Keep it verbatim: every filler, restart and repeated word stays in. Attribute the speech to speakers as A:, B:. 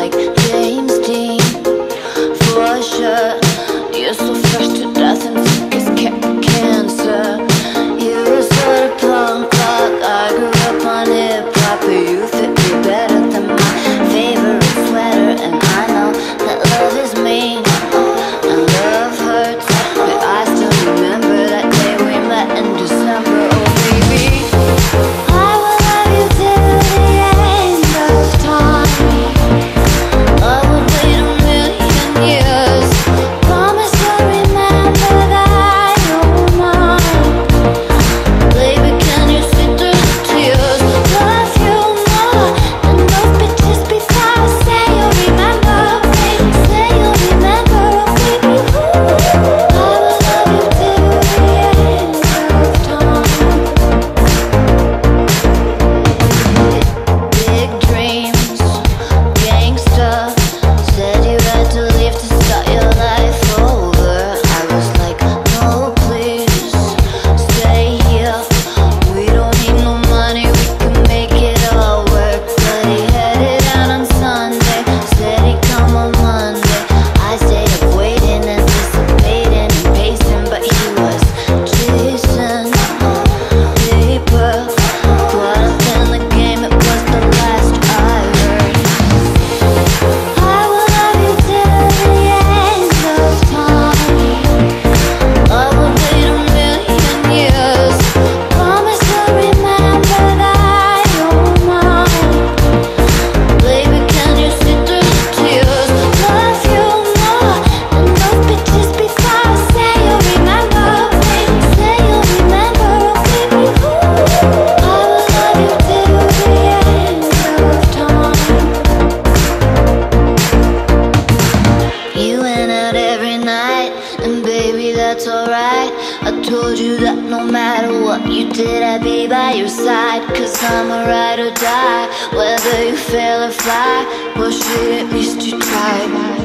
A: like James Dean, for sure. You're so fresh to death and sick as ca- cancer. You were sort of punk rock, I grew up on hip-hop, but you fit me better than my favorite sweater. And I know that love is mean and love hurts, but I still remember that day we met in December. Oh baby, I will love you till the end of time. I would wait a million years. Promise you'll remember that you're mine. Baby, can you see through the tears? Love you more than those bitches before. Say you'll remember, say you'll remember, baby. Ooh, I will love you till the end of time. Big dreams, gangsta. Said you had to leave to start your life over. I was like, no please, stay here. We don't need no money, we can make it all work. But he headed out on Sunday, said he'd come on Monday. I stayed up waiting, anticipating and pacing, but he was chasing paper. Caught up in the game, it was the last I heard. I will love you till the end of time. I will wait a million years. Promise you'll remember that you're mine. Baby, can you see through the tears? Love you more than those bitches before. Say you'll remember, say you'll remember, baby. Ooh, I will love you till the end of time. You went out every night, and baby, that's alright. I told you that no matter what you did, I'd be by your side. Cause I'm a ride or die, whether you fail or fly. Well shit, at least you tried.